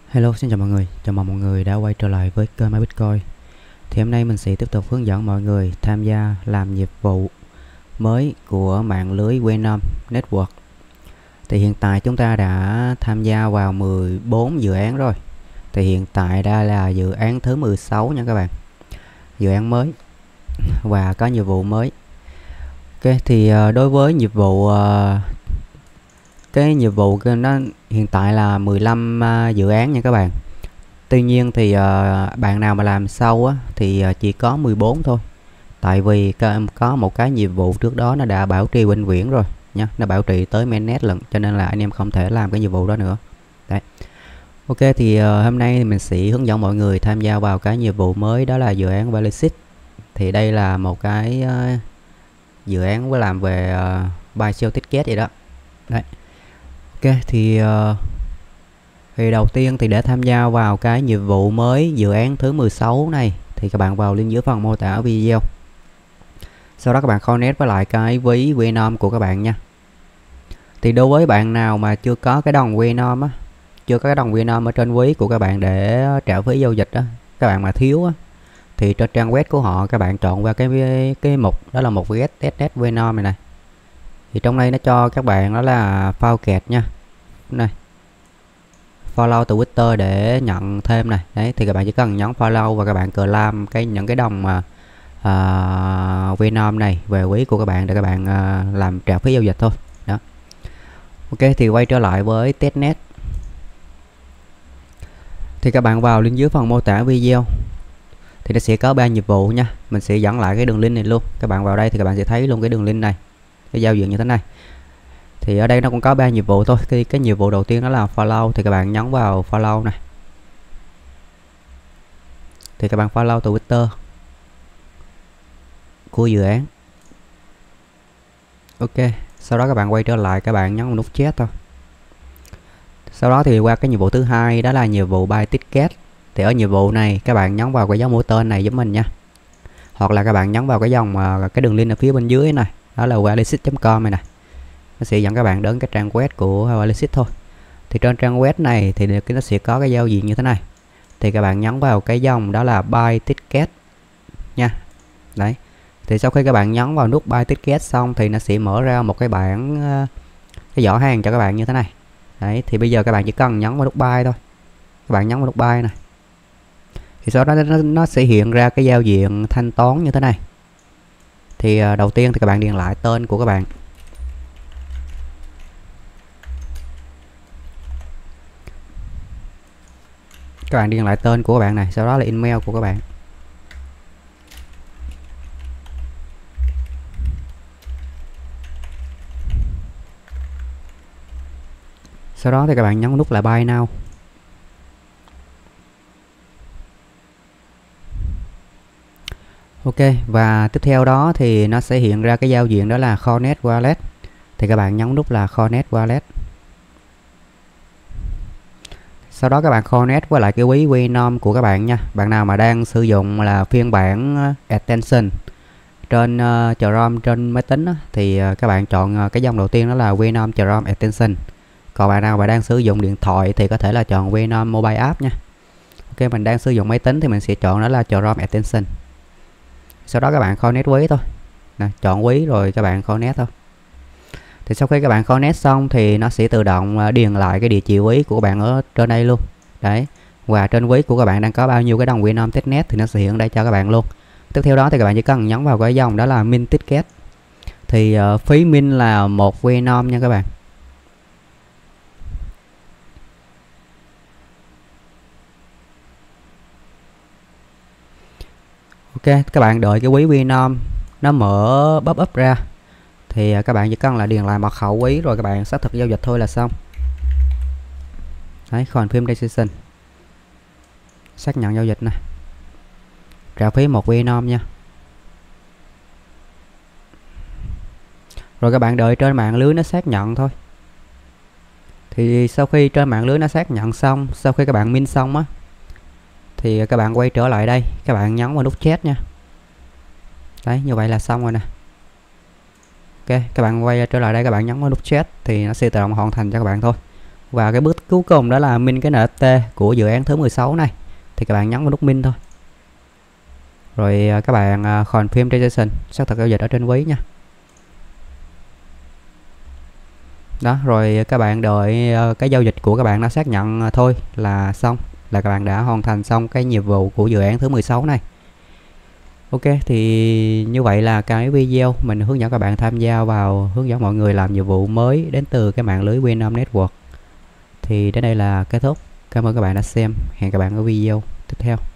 Hello, xin chào mọi người. Chào mừng mọi người đã quay trở lại với kênh MyBitcoin. Thì hôm nay mình sẽ tiếp tục hướng dẫn mọi người tham gia làm nhiệm vụ mới của mạng lưới Venom Network. Thì hiện tại chúng ta đã tham gia vào 14 dự án rồi. Thì hiện tại đây là dự án thứ 16 nha các bạn. Dự án mới và có nhiệm vụ mới. Ok, thì đối với nhiệm vụ cái nhiệm vụ nó hiện tại là 15 dự án nha các bạn. Tuy nhiên thì bạn nào mà làm sâu á, thì chỉ có 14 thôi. Tại vì có một cái nhiệm vụ trước đó nó đã bảo trì vĩnh viễn rồi nha, nó bảo trì tới mainnet lận, cho nên là anh em không thể làm cái nhiệm vụ đó nữa. Đấy. Ok, thì hôm nay thì mình sẽ hướng dẫn mọi người tham gia vào cái nhiệm vụ mới, đó là dự án Valixit. Thì đây là một cái dự án với làm về buy sell ticket vậy đó. Đấy. Ok, thì đầu tiên thì để tham gia vào cái nhiệm vụ mới dự án thứ 16 này thì các bạn vào link dưới phần mô tả video. Sau đó các bạn connect với lại cái ví Venom của các bạn nha. Thì đối với bạn nào mà chưa có cái đồng Venom á, chưa có cái đồng Venom ở trên ví của các bạn để trả phí giao dịch á, các bạn mà thiếu á, thì trên trang web của họ các bạn chọn qua cái mục đó là một get testnet Venom này này. Thì trong đây nó cho các bạn đó là phao kẹt nha. Này. Follow từ Twitter để nhận thêm này. Đấy, thì các bạn chỉ cần nhấn follow và các bạn claim những cái đồng mà Venom này về ví của các bạn để các bạn làm trả phí giao dịch thôi. Đó. Ok, thì quay trở lại với testnet. Thì các bạn vào link dưới phần mô tả video. Thì nó sẽ có 3 nhiệm vụ nha. Mình sẽ dẫn lại cái đường link này luôn. Các bạn vào đây thì các bạn sẽ thấy luôn cái đường link này. Cái giao diện như thế này. Thì ở đây nó cũng có 3 nhiệm vụ thôi. Cái nhiệm vụ đầu tiên đó là follow, thì các bạn nhấn vào follow này. Thì các bạn follow từ Twitter của dự án. Ok, sau đó các bạn quay trở lại, các bạn nhấn vào nút chat thôi. Sau đó thì qua cái nhiệm vụ thứ hai, đó là nhiệm vụ buy ticket. Thì ở nhiệm vụ này các bạn nhấn vào cái dấu mũi tên này giúp mình nha. Hoặc là các bạn nhấn vào cái dòng cái đường link ở phía bên dưới này, đó là valixit.com này nè. Nó sẽ dẫn các bạn đến cái trang web của Valixit thôi. Thì trên trang web này thì nó sẽ có cái giao diện như thế này. Thì các bạn nhấn vào cái dòng đó là buy ticket nha. Đấy. Thì sau khi các bạn nhấn vào nút buy ticket xong thì nó sẽ mở ra một cái bảng cái giỏ hàng cho các bạn như thế này. Đấy, thì bây giờ các bạn chỉ cần nhấn vào nút buy thôi. Các bạn nhấn vào nút buy này. Thì sau đó nó sẽ hiện ra cái giao diện thanh toán như thế này. Thì đầu tiên thì các bạn điền lại tên của các bạn. Các bạn điền lại tên của các bạn này, sau đó là email của các bạn. Sau đó thì các bạn nhấn nút là buy now. Ok, và tiếp theo đó thì nó sẽ hiện ra cái giao diện đó là connect wallet. Thì các bạn nhấn nút là connect wallet. Sau đó các bạn connect với lại cái ví Venom của các bạn nha. Bạn nào mà đang sử dụng là phiên bản Extension trên Chrome trên máy tính á, thì các bạn chọn cái dòng đầu tiên đó là Venom Chrome Extension. Còn bạn nào mà đang sử dụng điện thoại thì có thể là chọn Venom Mobile App nha. Ok, mình đang sử dụng máy tính thì mình sẽ chọn đó là Chrome Extension. Sau đó các bạn connect ví thôi. Nè, chọn ví rồi các bạn connect thôi. Thì sau khi các bạn connect xong thì nó sẽ tự động điền lại cái địa chỉ ví của bạn ở trên đây luôn. Đấy. Và trên ví của các bạn đang có bao nhiêu cái đồng Venom testnet thì nó sẽ hiện đây cho các bạn luôn. Tiếp theo đó thì các bạn chỉ cần nhấn vào cái dòng đó là mint ticket. Thì phí mint là 1 Venom nha các bạn. Ok, các bạn đợi cái ví Venom nó mở pop up ra. Thì các bạn chỉ cần là điền lại mật khẩu ví rồi các bạn xác thực giao dịch thôi là xong. Đấy, confirm decision. Xác nhận giao dịch này. Trả phí 1 Venom nha. Rồi các bạn đợi trên mạng lưới nó xác nhận thôi. Thì sau khi trên mạng lưới nó xác nhận xong, sau khi các bạn mint xong á, thì các bạn quay trở lại đây, các bạn nhấn vào nút chat nha. Đấy, như vậy là xong rồi nè. Ok, các bạn quay trở lại đây, các bạn nhấn vào nút chat thì nó sẽ tự động hoàn thành cho các bạn thôi. Và cái bước cuối cùng đó là min cái NFT của dự án thứ 16 này. Thì các bạn nhấn vào nút min thôi. Rồi các bạn confirm transaction, xác thực giao dịch ở trên ví nha. Đó, rồi các bạn đợi cái giao dịch của các bạn nó xác nhận thôi là xong, là các bạn đã hoàn thành xong cái nhiệm vụ của dự án thứ 16 này. Ok, thì như vậy là cái video mình hướng dẫn các bạn tham gia vào hướng dẫn mọi người làm nhiệm vụ mới đến từ cái mạng lưới Venom Network. Thì đến đây là kết thúc. Cảm ơn các bạn đã xem. Hẹn các bạn ở video tiếp theo.